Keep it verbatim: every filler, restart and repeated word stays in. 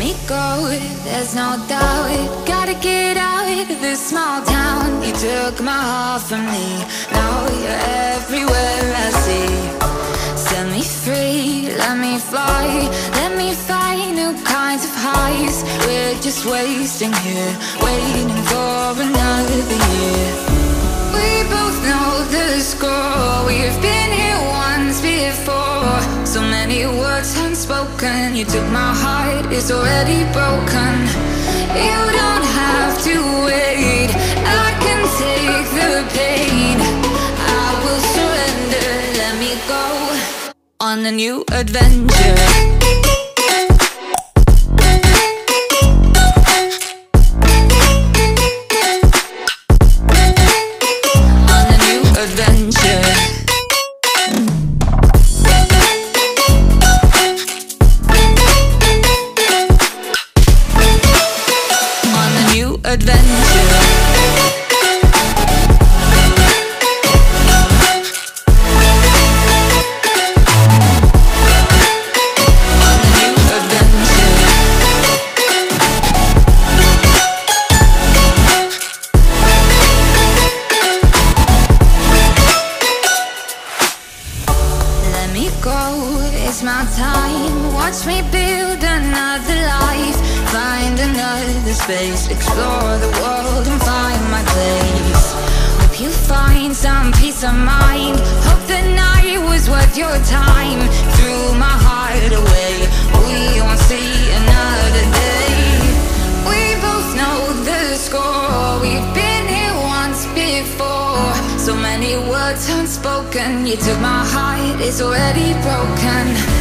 me go, there's no doubt. Gotta get out of this small town. You took my heart from me, now you're everywhere I see. Set me free, let me fly, let me find new kinds of highs. We're just wasting here, waiting for another year. We both know the score, we've been here once before. So many words unspoken, you took my heart, it's already broken. You don't have to wait, I can take the pain. I will surrender, let me go on a new adventure. It's my time, watch me build another life. Find another space, explore the world and find my place. Hope you find some peace of mind, hope the night was worth your time. Threw my heart away, we won't see another day. We both know the score, we've been here once before. So many words unspoken, you took my heart, it's already broken.